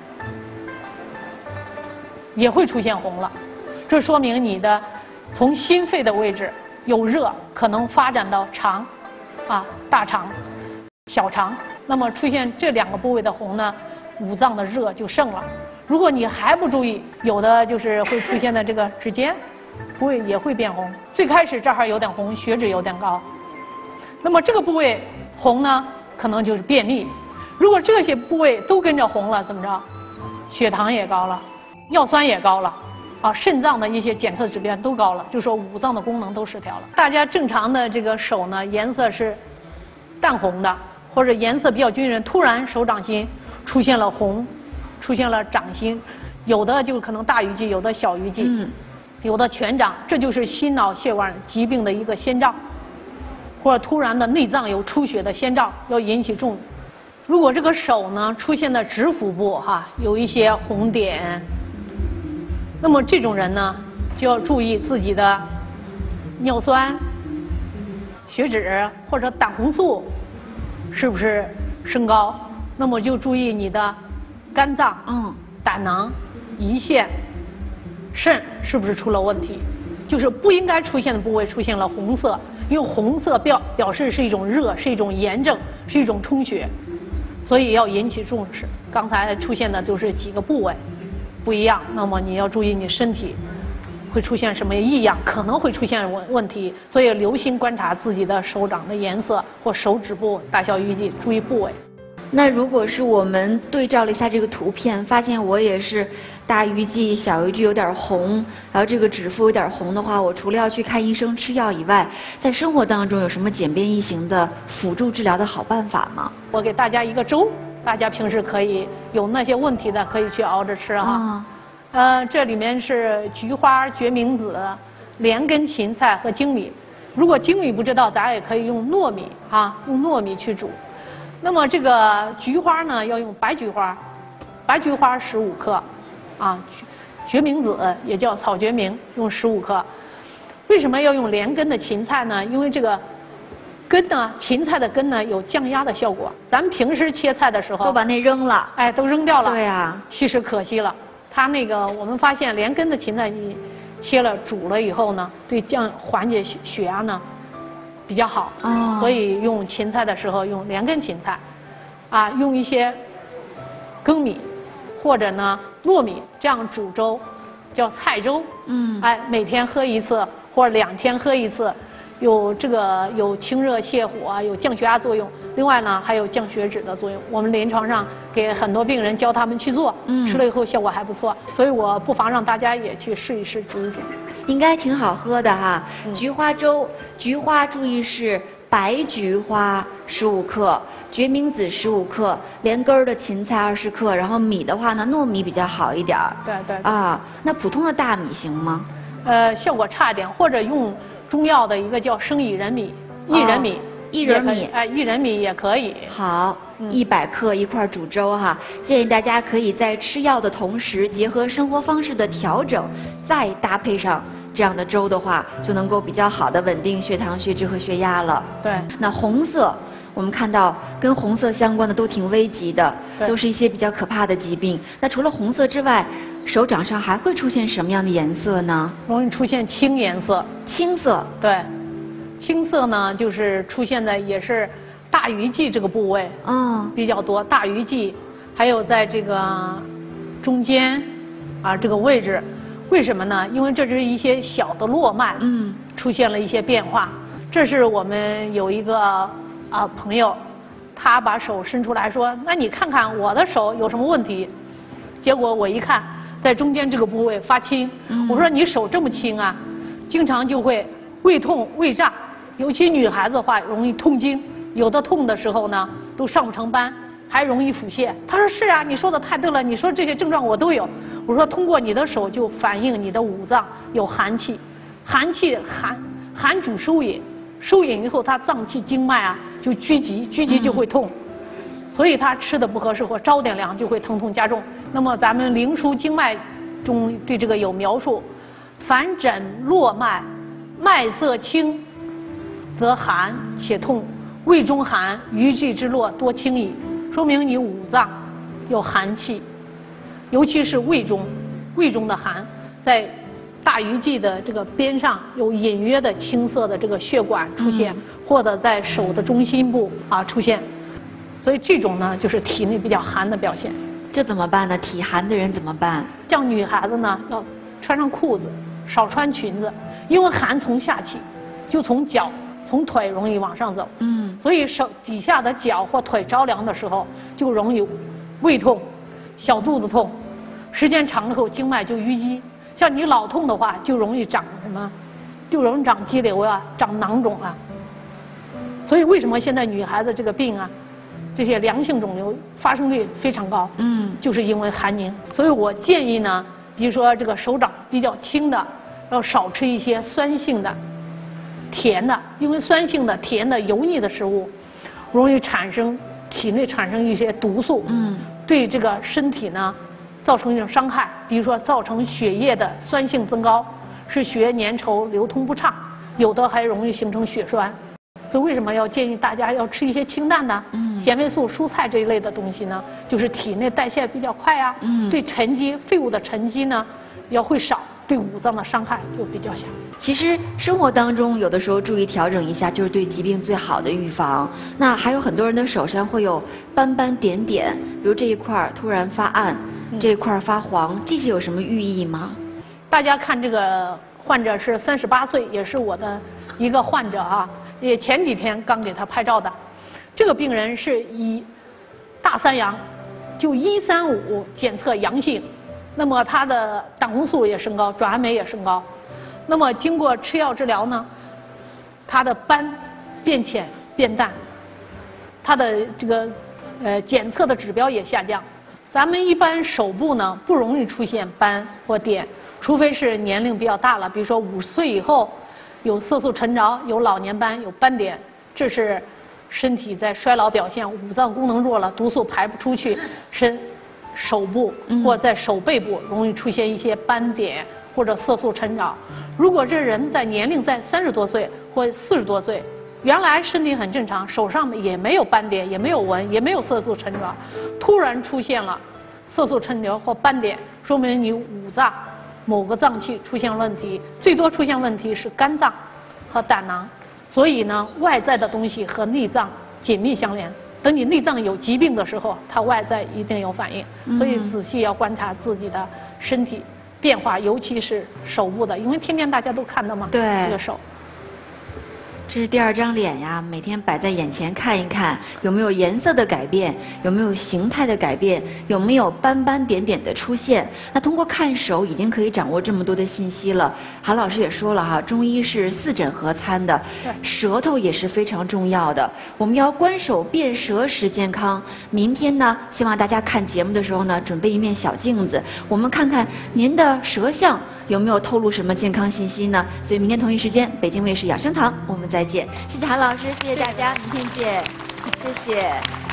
也会出现红了，这说明你的从心肺的位置有热，可能发展到肠，啊，大肠、小肠。那么出现这两个部位的红呢，五脏的热就盛了。如果你还不注意，有的就是会出现的这个指尖部位也会变红。最开始这儿有点红，血脂有点高。那么这个部位红呢，可能就是便秘。如果这些部位都跟着红了，怎么着？血糖也高了，尿酸也高了，啊，肾脏的一些检测指标都高了，就说五脏的功能都失调了。大家正常的这个手呢，颜色是淡红的，或者颜色比较均匀，突然手掌心出现了红，出现了掌心，有的就可能大鱼际，有的小鱼际，嗯，有的全掌，这就是心脑血管疾病的一个先兆。或者突然的内脏有出血的先兆，要引起重视。如果这个手呢出现的指腹部哈、啊、有一些红点，那么这种人呢就要注意自己的尿酸、血脂或者胆红素是不是升高，那么就注意你的肝脏、嗯、胆囊、胰腺、肾是不是出了问题，就是不应该出现的部位出现了红色。因为红色表表示是一种热，是一种炎症，是一种充血，所以要引起重视。刚才出现的就是几个部位不一样，那么你要注意你身体会出现什么异样，可能会出现问问题，所以留心观察自己的手掌的颜色或手指部大小鱼际，注意部位。 那如果是我们对照了一下这个图片，发现我也是大鱼际、小鱼际有点红，然后这个指腹有点红的话，我除了要去看医生吃药以外，在生活当中有什么简便易行的辅助治疗的好办法吗？ 我给大家一个粥，大家平时可以有那些问题的可以去熬着吃哈。哦、呃，这里面是菊花、决明子、莲根、芹菜和粳米。如果粳米不知道，咱也可以用糯米啊，用糯米去煮。那么这个菊花呢，要用白菊花，白菊花十五克，啊，决明子也叫草决明，用十五克。为什么要用连根的芹菜呢？因为这个根呢，芹菜的根呢有降压的效果。咱们平时切菜的时候都把那扔了， 哎，都扔掉了。 对啊， 其实可惜了。它那个我们发现连根的芹菜，你切了煮了以后呢，对降缓解血血压呢比较好。哦。所以用芹菜的时候用连根芹菜，啊，用一些粳米或者呢糯米这样煮粥，叫菜粥。嗯。哎，每天喝一次或者两天喝一次。有这个有清热泻火，有降血压作用。另外呢，还有降血脂的作用。我们临床上给很多病人教他们去做，嗯、吃了以后效果还不错。所以我不妨让大家也去试一试，煮一煮。 应该挺好喝的哈。嗯、菊花粥，菊花注意是白菊花十五克，决明子十五克，连根儿的芹菜二十克，然后米的话呢，糯米比较好一点儿。 对对。 啊，那普通的大米行吗？ 呃，效果差一点，或者用。中药的一个叫生薏仁米，薏仁米， 薏仁米， 哎，薏仁米也可以。 好，一百克一块煮粥哈，建议大家可以在吃药的同时，结合生活方式的调整，再搭配上这样的粥的话，就能够比较好的稳定血糖、血脂和血压了。 对。 那红色，我们看到跟红色相关的都挺危急的，都是一些比较可怕的疾病。那除了红色之外，手掌上还会出现什么样的颜色呢？ 容易出现青颜色。 青色。 对，青色呢，就是出现在也是大鱼际这个部位，嗯，比较多。大鱼际，还有在这个中间啊这个位置，为什么呢？因为这是一些小的络脉，嗯，出现了一些变化。这是我们有一个啊朋友，他把手伸出来说：“那你看看我的手有什么问题？”结果我一看。在中间这个部位发青，嗯、我说你手这么青啊，经常就会胃痛、胃胀，尤其女孩子的话容易痛经，有的痛的时候呢都上不成班，还容易腹泻。他说是啊，你说的太对了，你说这些症状我都有。我说通过你的手就反映你的五脏有寒气，寒气寒寒主收引，收引以后它脏器经脉啊就拘急，拘急就会痛。嗯所以他吃的不合适或着点凉就会疼痛加重。那么咱们灵枢经脉中对这个有描述：凡诊络脉，脉色青， 则寒且痛，胃中寒，余悸之络多轻矣，说明你五脏有寒气，尤其是胃中，胃中的寒，在大鱼际的这个边上有隐约的青色的这个血管出现，嗯、或者在手的中心部啊出现，所以这种呢就是体内比较寒的表现。 这怎么办呢？体寒的人怎么办？ 像女孩子呢，要穿上裤子，少穿裙子，因为寒从下起，就从脚、从腿容易往上走。嗯，所以手底下的脚或腿着凉的时候，就容易胃痛、小肚子痛，时间长了后经脉就淤积。像你老痛的话，就容易长什么？就容易长肌瘤啊，长囊肿啊。所以为什么现在女孩子这个病啊？这些良性肿瘤发生率非常高，嗯，就是因为寒凝。所以我建议呢，比如说这个手掌比较轻的，要少吃一些酸性的、甜的，因为酸性的、甜的、油腻的食物，容易产生体内产生一些毒素，嗯，对这个身体呢造成一种伤害。比如说造成血液的酸性增高，使血液粘稠流通不畅，有的还容易形成血栓。所以为什么要建议大家要吃一些清淡的、嗯、纤维素、蔬菜这一类的东西呢？就是体内代谢比较快啊，嗯、对沉积废物的沉积呢要会少，对五脏的伤害就比较小。 其实生活当中有的时候注意调整一下，就是对疾病最好的预防。那还有很多人的手上会有斑斑点点，比如这一块突然发暗，嗯、这一块发黄，这些有什么寓意吗？ 大家看这个患者是三十八岁，也是我的一个患者啊。也前几天刚给他拍照的，这个病人是以大三阳，就一三五检测阳性，那么他的胆红素也升高，转氨酶也升高，那么经过吃药治疗呢，他的斑变浅变淡，他的这个呃检测的指标也下降。咱们一般手部呢不容易出现斑或点，除非是年龄比较大了，比如说五十岁以后。有色素沉着，有老年斑，有斑点，这是身体在衰老表现，五脏功能弱了，毒素排不出去，身手部或在手背部容易出现一些斑点或者色素沉着。如果这人在年龄在三十多岁或四十多岁，原来身体很正常，手上也没有斑点，也没有纹，也没有色素沉着，突然出现了色素沉着或斑点，说明你五脏某个脏器出现问题，最多出现问题是肝脏和胆囊，所以呢，外在的东西和内脏紧密相连。等你内脏有疾病的时候，它外在一定有反应。所以仔细要观察自己的身体变化，尤其是手部的，因为天天大家都看到嘛， 对， 这个手。 这是第二张脸呀，每天摆在眼前看一看，有没有颜色的改变，有没有形态的改变，有没有斑斑点点的出现。那通过看手已经可以掌握这么多的信息了。韩老师也说了哈，中医是四诊合参的，舌头也是非常重要的。我们要观手辨舌识健康。明天呢，希望大家看节目的时候呢，准备一面小镜子，我们看看您的舌象有没有透露什么健康信息呢？所以明天同一时间，北京卫视养生堂，我们再见。谢谢韩老师，谢谢大家，明天见，谢谢。